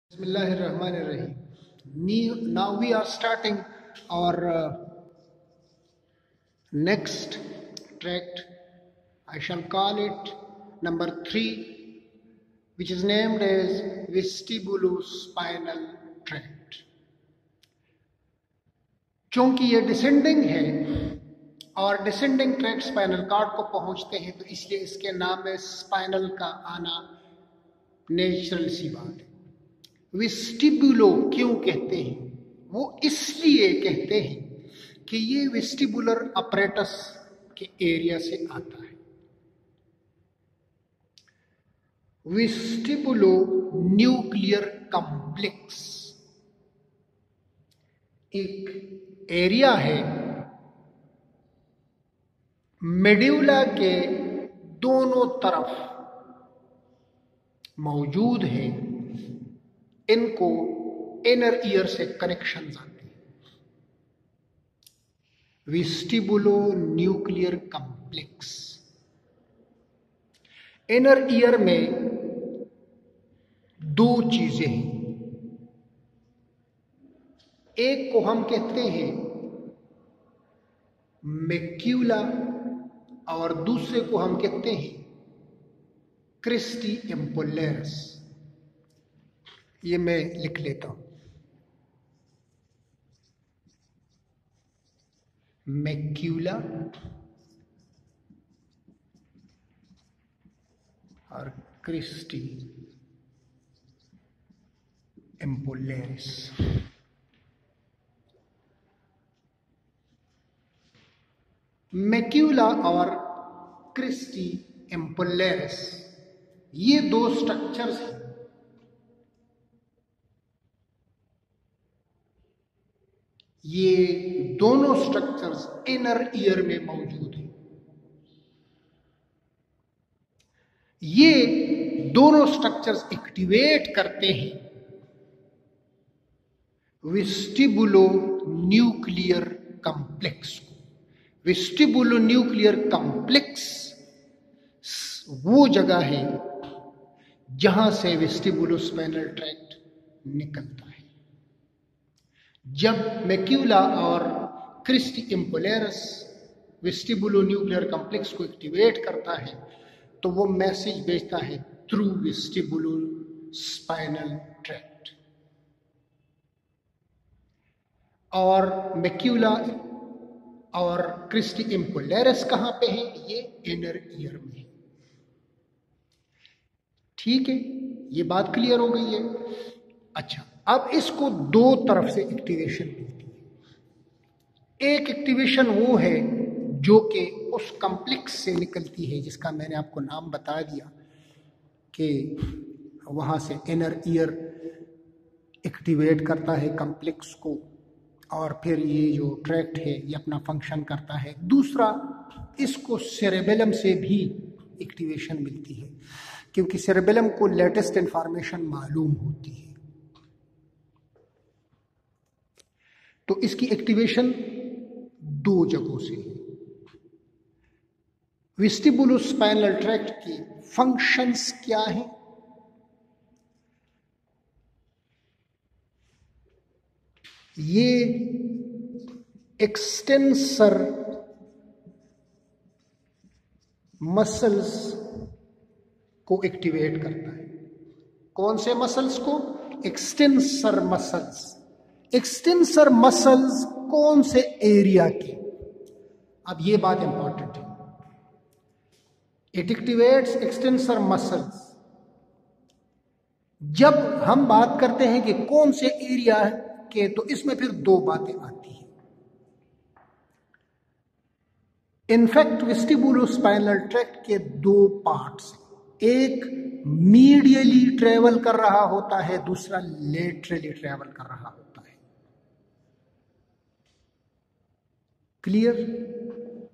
Bismillahirrahmanirrahim. Now we are starting our next tract. I shall call it number 3, which is named as vestibulospinal tract. चूंकि ये descending है और descending tract spinal cord को पहुंचते हैं, तो इसलिए इसके नाम में स्पाइनल का आना नेचुरल सी बात है। वेस्टिबुलो क्यों कहते हैं? वो इसलिए कहते हैं कि ये वेस्टिबुलर अपरेटस के एरिया से आता है। वेस्टिबुलो न्यूक्लियर कॉम्प्लेक्स एक एरिया है मेड्यूला के दोनों तरफ मौजूद है। इनको इनर ईयर से कनेक्शन आते हैं। Vestibulo nuclear complex inner ear में दो चीजें हैं। एक को हम कहते हैं मैक्यूला और दूसरे को हम कहते हैं क्रिस्टी एम्पोलेरस। ये मैं लिख लेता हूं, मैक्यूला और क्रिस्टी एम्पोलेरिस। मैक्यूला और क्रिस्टी एम्पोलेरिस ये दो स्ट्रक्चर्स हैं। ये दोनों स्ट्रक्चर्स इनर ईयर में मौजूद हैं। ये दोनों स्ट्रक्चर्स एक्टिवेट करते हैं वेस्टिबुलो न्यूक्लियर कॉम्प्लेक्स को। वेस्टिबुलो न्यूक्लियर कॉम्प्लेक्स वो जगह है जहां से वेस्टिबुलोस्पाइनल ट्रैक्ट निकलता है। जब मैक्यूला और cristae ampullaris vestibulo nuclear complex को एक्टिवेट करता है, तो वो मैसेज भेजता है थ्रू वेस्टिबुलो स्पाइनल ट्रैक्ट। और मैक्यूला और क्रिस्टी एम्पोलेरस कहां पे है? ये इनर ईयर में है। ठीक है, ये बात क्लियर हो गई है। अच्छा, अब इसको दो तरफ से एक्टिवेशन मिलती है। एक एक्टिवेशन वो है जो कि उस कॉम्प्लेक्स से निकलती है, जिसका मैंने आपको नाम बता दिया कि वहां से इनर ईयर एक्टिवेट करता है कॉम्प्लेक्स को, और फिर ये जो ट्रैक्ट है ये अपना फंक्शन करता है। दूसरा, इसको सेरेबेलम से भी एक्टिवेशन मिलती है, क्योंकि सेरेबेलम को लेटेस्ट इंफॉर्मेशन मालूम होती है। तो इसकी एक्टिवेशन दो जगहों से है। वेस्टिबुलोस्पाइनल ट्रैक्ट के फंक्शंस क्या हैं? ये एक्सटेंसर मसल्स को एक्टिवेट करता है। कौन से मसल्स को? Extensor muscles. एक्सटेंसर मसल्स कौन से एरिया के? अब ये बात इंपॉर्टेंट है। It activates extensor muscles. जब हम बात करते हैं कि कौन से एरिया के, तो इसमें फिर दो बातें आती हैं। इनफैक्ट वेस्टिबुलोस्पाइनल ट्रैक्ट के दो पार्ट्स, एक मीडियली ट्रेवल कर रहा होता है, दूसरा लेटरली ट्रेवल कर रहा होता है। क्लियर?